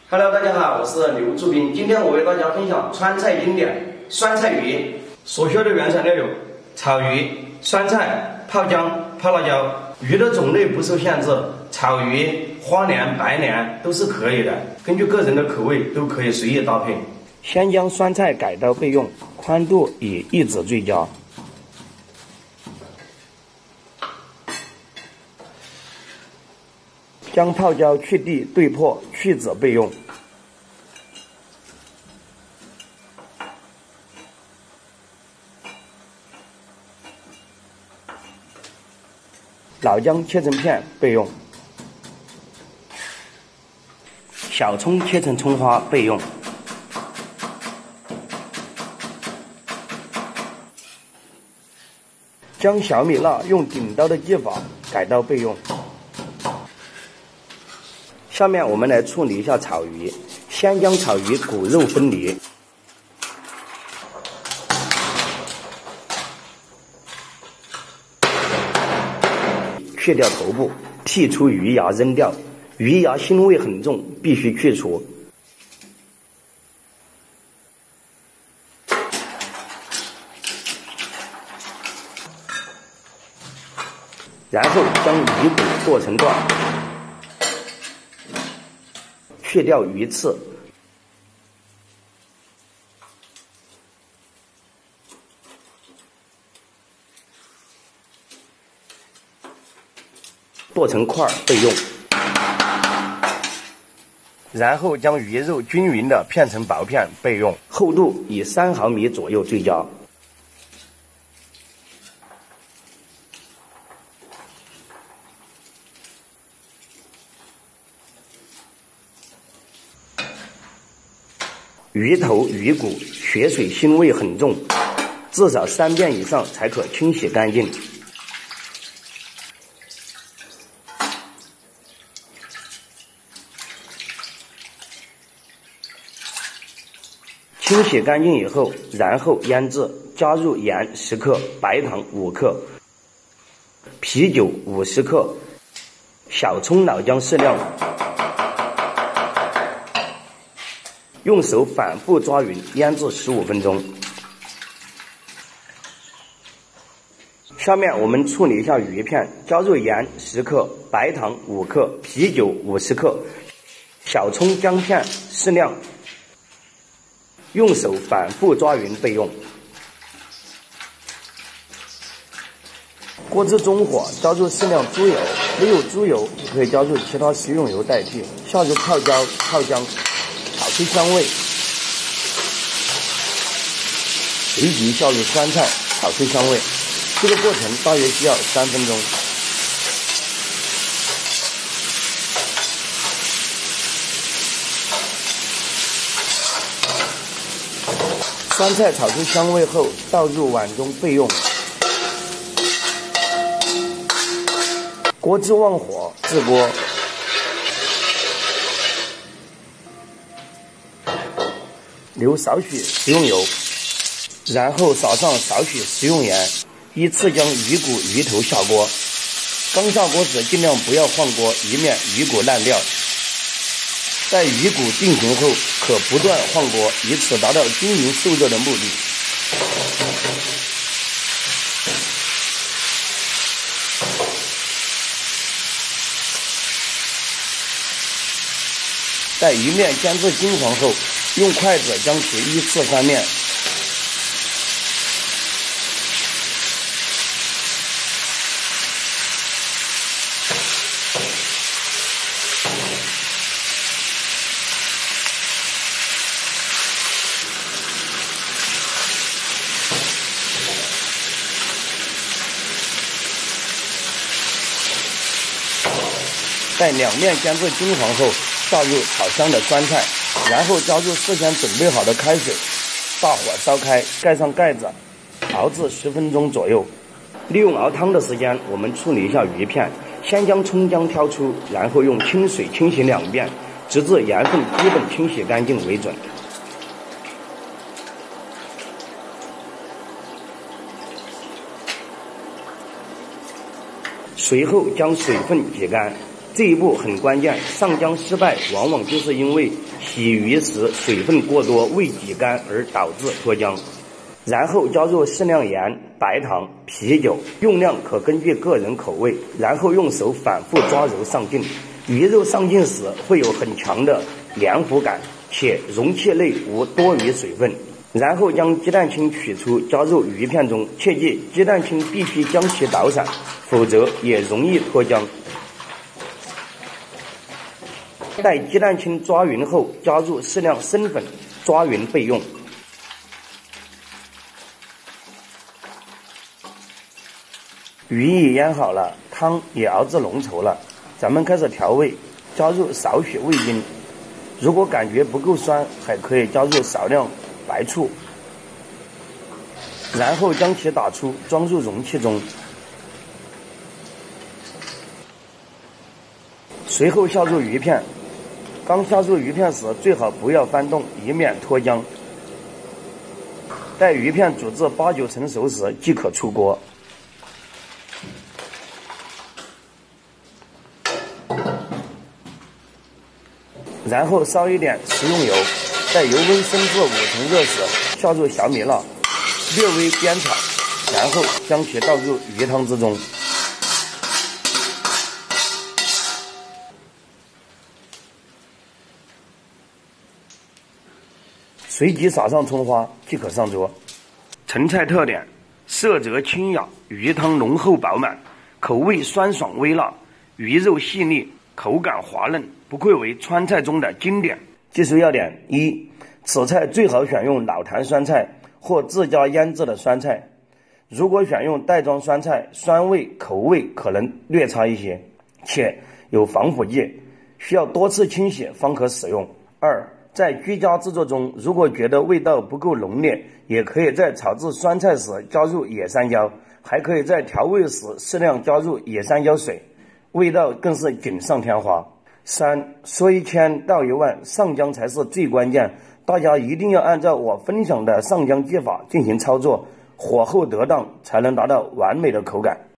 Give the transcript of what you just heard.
Hello， 大家好，我是刘祝斌。今天我为大家分享川菜经典酸菜鱼。所需的原材料有草鱼、酸菜、泡姜、泡辣椒。鱼的种类不受限制，草鱼、花鲢、白鲢都是可以的，根据个人的口味都可以随意搭配。先将酸菜改刀备用，宽度以1指最佳。将泡椒去蒂对破，去籽备用。老姜切成片备用。小葱切成葱花备用。将小米辣用顶刀的技法改刀备用。下面我们来处理一下草鱼，先将草鱼骨肉分离，去掉头部，剔出鱼牙扔掉，鱼牙腥味很重，必须去除。然后将鱼骨剁成段，去掉鱼刺，剁成块备用。然后将鱼肉均匀的片成薄片备用，厚度以3毫米左右最佳。鱼头、鱼骨血水腥味很重，至少3遍以上才可清洗干净。清洗干净以后，然后腌制，加入盐10克、白糖5克、啤酒50克、小葱、老姜适量。用手反复抓匀，腌制15分钟。下面我们处理一下鱼片，加入盐10克、白糖5克、啤酒50克、小葱姜片适量，用手反复抓匀备用。锅至中火，加入适量猪油，没有猪油可以加入其他食用油代替。下入泡椒、泡姜，炒出香味，随即下入酸菜，炒出香味。这个过程大约需要3分钟。酸菜炒出香味后，倒入碗中备用。锅至旺火，置锅。留少许食用油，然后撒上少许食用盐，依次将鱼骨、鱼头下锅。刚下锅时尽量不要换锅，以免鱼骨烂掉。待鱼骨定型后，可不断换锅，以此达到均匀受热的目的。待鱼面煎至金黄后，用筷子将其依次翻面。待两面煎至金黄后，下入炒香的酸菜，然后加入事先准备好的开水，大火烧开，盖上盖子，熬至10分钟左右。利用熬汤的时间，我们处理一下鱼片。先将葱姜挑出，然后用清水清洗2遍，直至盐分基本清洗干净为准。随后将水分挤干， 这一步很关键，上浆失败往往就是因为洗鱼时水分过多未挤干而导致脱浆。然后加入适量盐、白糖、啤酒，用量可根据个人口味，然后用手反复抓揉上劲。鱼肉上劲时会有很强的黏糊感，且容器内无多余水分。然后将鸡蛋清取出，加入鱼片中，切记鸡蛋清必须将其捣散，否则也容易脱浆。待鸡蛋清抓匀后，加入适量生粉，抓匀备用。鱼已腌好了，汤也熬至浓稠了，咱们开始调味，加入少许味精，如果感觉不够酸，还可以加入少量白醋，然后将其打出，装入容器中。随后下入鱼片，刚下入鱼片时最好不要翻动，以免脱浆。待鱼片煮至8、9成熟时即可出锅。然后烧一点食用油，在油温升至5成热时，下入小米辣，略微煸炒，然后将其倒入鱼汤之中。随即撒上葱花即可上桌。成菜特点：色泽清雅，鱼汤浓厚饱满，口味酸爽微辣，鱼肉细腻，口感滑嫩，不愧为川菜中的经典。技术要点：一、此菜最好选用老坛酸菜或自家腌制的酸菜，如果选用袋装酸菜，酸味口味可能略差一些，且有防腐剂，需要多次清洗方可使用。二、在居家制作中，如果觉得味道不够浓烈，也可以在炒制酸菜时加入野山椒，还可以在调味时适量加入野山椒水，味道更是锦上添花。三、说1000道10000，上浆才是最关键，大家一定要按照我分享的上浆技法进行操作，火候得当，才能达到完美的口感。